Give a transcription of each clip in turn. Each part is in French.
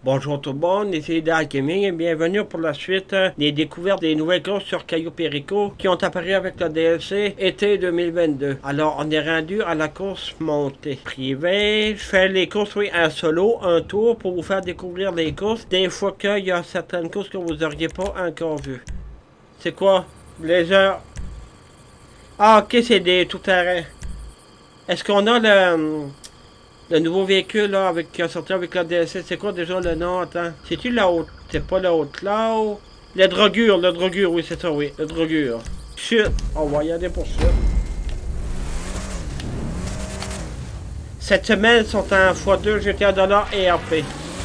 Bonjour tout le monde, ici Dark Gaming et bienvenue pour la suite des découvertes des nouvelles courses sur Caio Perico qui ont apparu avec le DLC été 2022. Alors on est rendu à la course montée privée. Je fais les courses en solo, un tour pour vous faire découvrir les courses. Des fois qu'il y a certaines courses que vous n'auriez pas encore vues. C'est quoi? Les heures? Ah ok, c'est des tout-terrain. Est-ce qu'on a le nouveau véhicule là, qui a sorti avec la DLC, c'est quoi déjà le nom? Attends. C'est-tu la haute? C'est pas la haute cloud? Le Drogure, oui, c'est ça, oui. Le Drogure. Chut! On va y aller pour ça. Cette semaine, ils sont en x2 GTA $ et RP.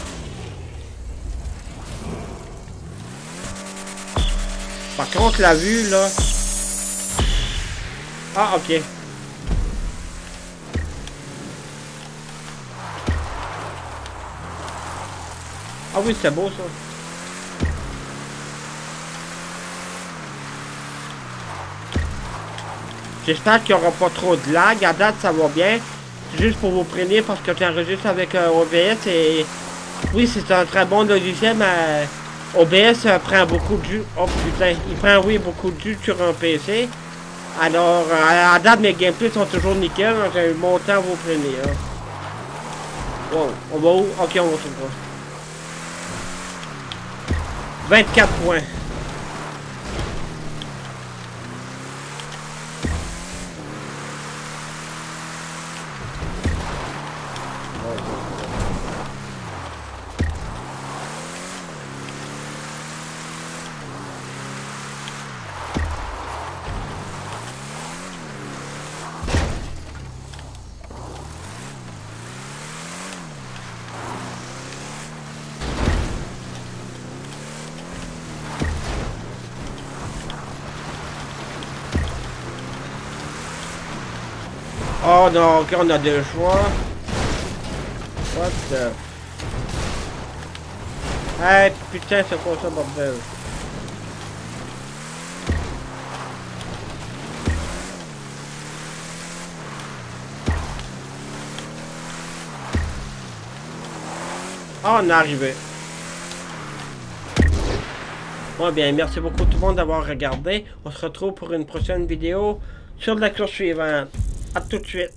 Par contre, la vue là. Ah, ok. Ah oui, c'est beau ça. J'espère qu'il n'y aura pas trop de lag. À date, ça va bien. C'est juste pour vous prévenir parce que tu enregistres avec OBS et... Oui, c'est un très bon logiciel, mais OBS prend beaucoup de jus. Oh putain, il prend, oui, beaucoup de jus sur un PC. Alors, à date, mes gameplays sont toujours nickel. J'ai eu mon temps à vous prévenir. Wow, on va où? Ok, on va tout voir. 24 points. Oh non, ok, on a deux choix. What the... Hey, putain, c'est quoi ça, bordel? Oh, on est arrivé. Bon, bien, merci beaucoup tout le monde d'avoir regardé. On se retrouve pour une prochaine vidéo sur la course suivante. A tout de suite.